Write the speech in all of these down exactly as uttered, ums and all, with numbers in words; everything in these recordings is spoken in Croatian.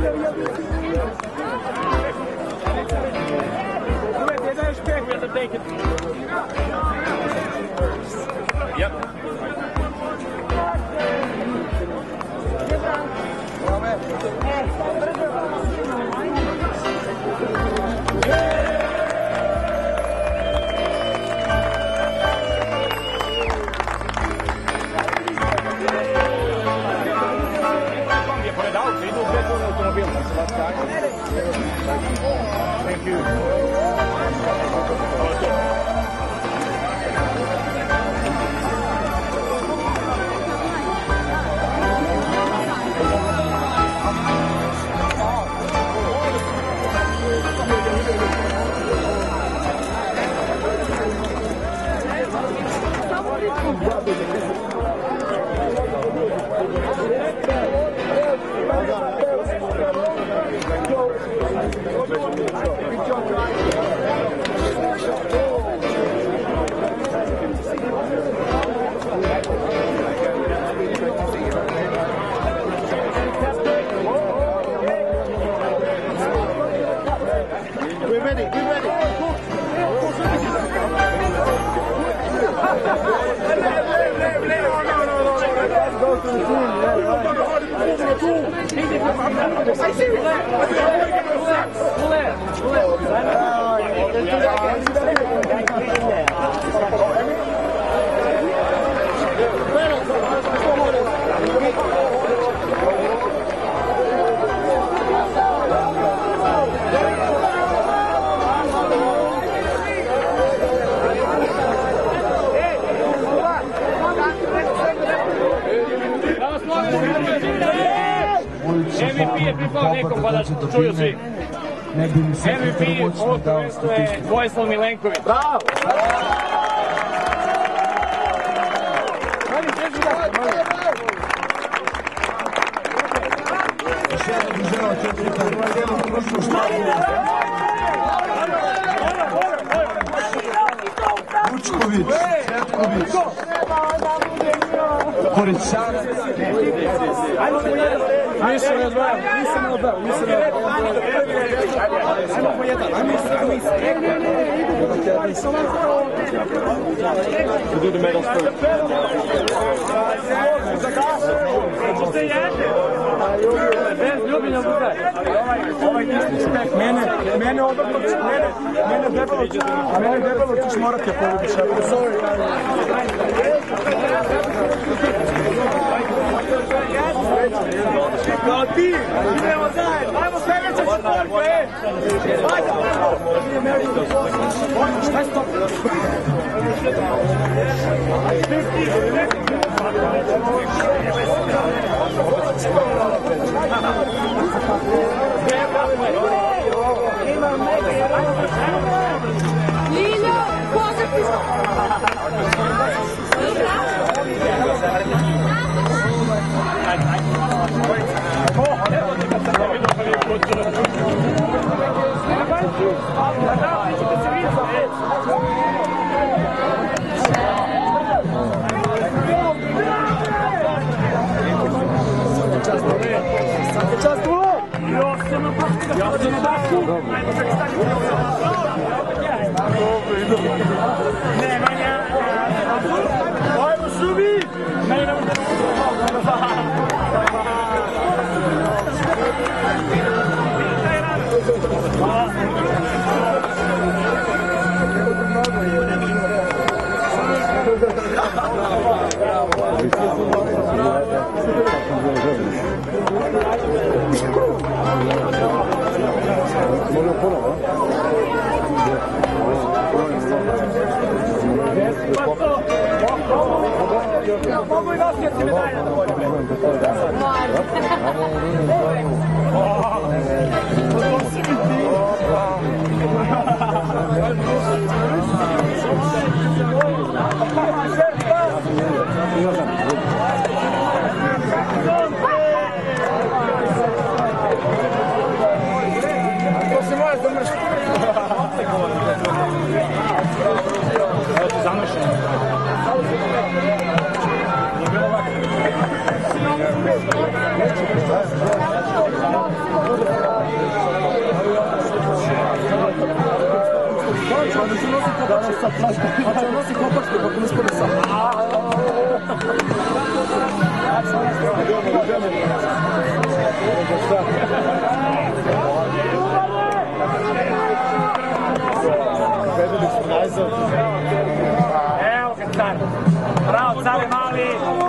Thank you. M V P je pripao nekom pa da čuju svi. M V P ovog prvenstva je Vojislav Milenković. Bravo! Vučković, Cvetković, Korićan. Nisam ne odvajam, nisam ne odvajam, nisam ne odvajam. Ajmo po jedan, ajmo se, ajmo se. Do the medal first. Mene, mene odavno, mene, mene debelo, a mene debelo ćeš morati da poljubiš. Kao ti, idemo zajedno, ajmo sljedeća četvorka, e! Ajde, šta je stop? Liljo, pozdrav! Ajmo subi! Mogu i nosioci medalje da bolje. To se moja zamršiti. Evo ti zanošeno. Thank you. sad, a će nosi kopačke, kako ne spode sad. Evo ga car. Bravo, care mali.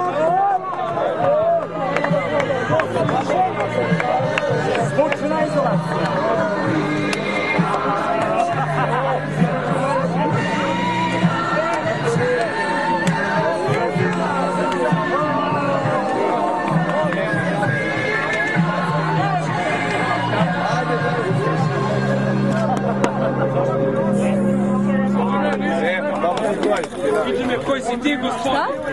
Zvučna izolacija. Vidi me koji si ti, gospod.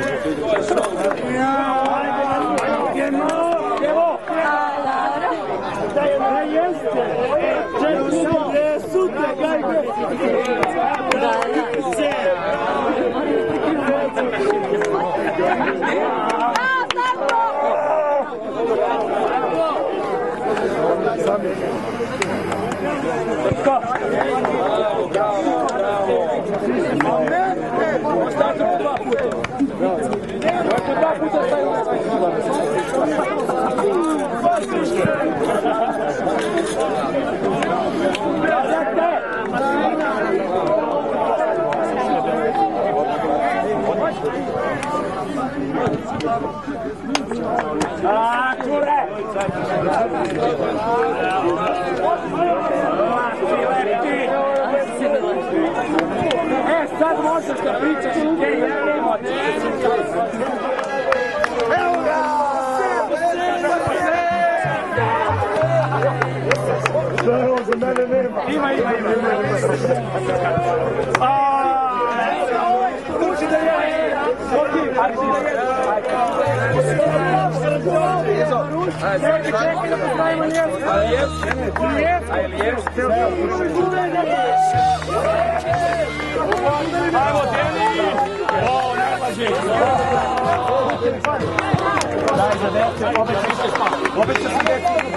Ah, cure! E, sad možeš da pričaš i gdje je emocije. Evo ga! Što je ovo za mene nema? Ima, ima, ima. Aaaa! Uči da je! Ali si da je! Čekaj, čekaj da postavimo ljesu. Ali jesu? Ljesu. Ali jesu? Ajmo, Deni! O, ne laži! Daj za decu, opet više spava. Opet će se decu.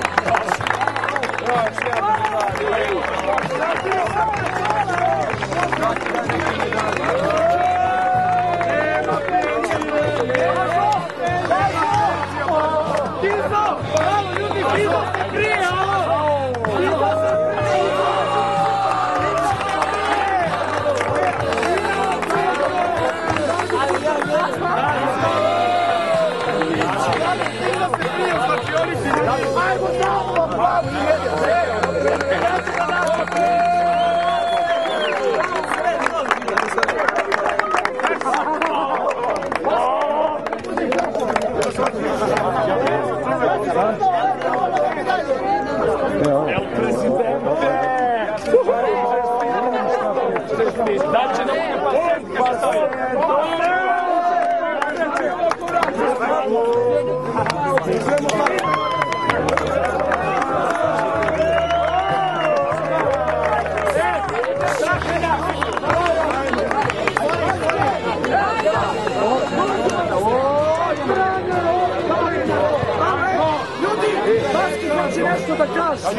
Nešto da kažeš!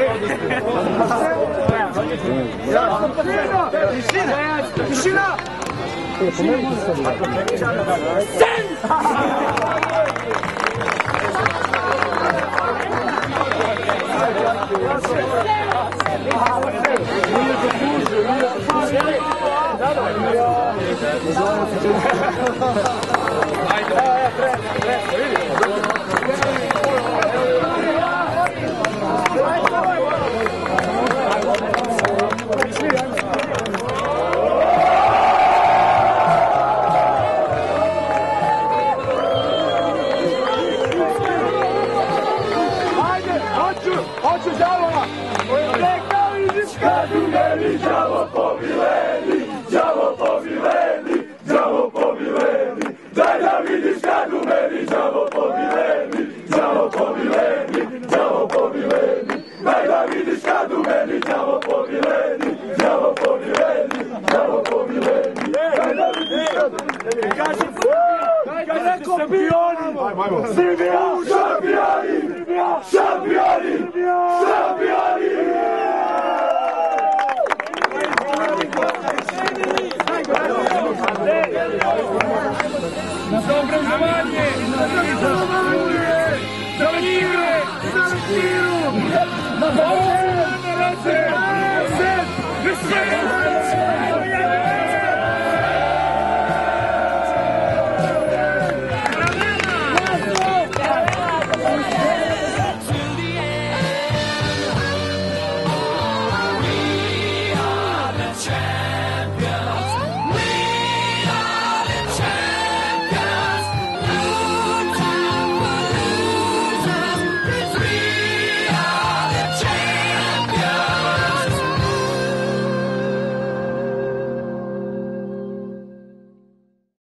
Tišina! Tišina! Hoću đavola! Neka vidiš kad u meni đavo pobiledi, đavo pobiledi, đavo pobiledi. Daj da vidiš kad u meni đavo pobiledi, đavo pobiledi, đavo pobiledi. Daj da vidiš kad u meni đavo pobiledi, đavo pobiledi, đavo pobiledi. Daj da vidiš kad u meni đavo pobiledi. Kad rekao šampioni, Srbija, šampioni, šampioni, šampioni! obrazovanje, za igre, za lektiru, za ovo